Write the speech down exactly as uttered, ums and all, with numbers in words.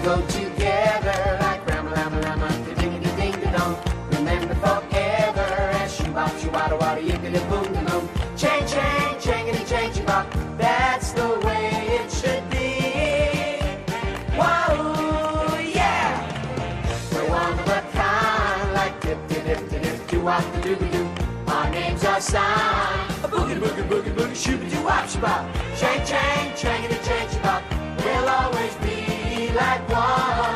go together like ram-a-lam-a-lam-a, ding-a-ding-ding-dong. Remember forever as shoo-bop, shoo-wada-wada, yippity-boom-de-boom. Chang, chang, changity, chang-chee-bop, that's the way it should be. Whoa, yeah! We're one of a kind, like dip-de-dip-de-dip, doo-wop-de-doo-doo. Our names are signed. A boogie, boogie, boogie, boogie, shoo-ba-doo-wop, shoo-bop. Chang, chang, changity, chang-chee-bop, we'll always be like one.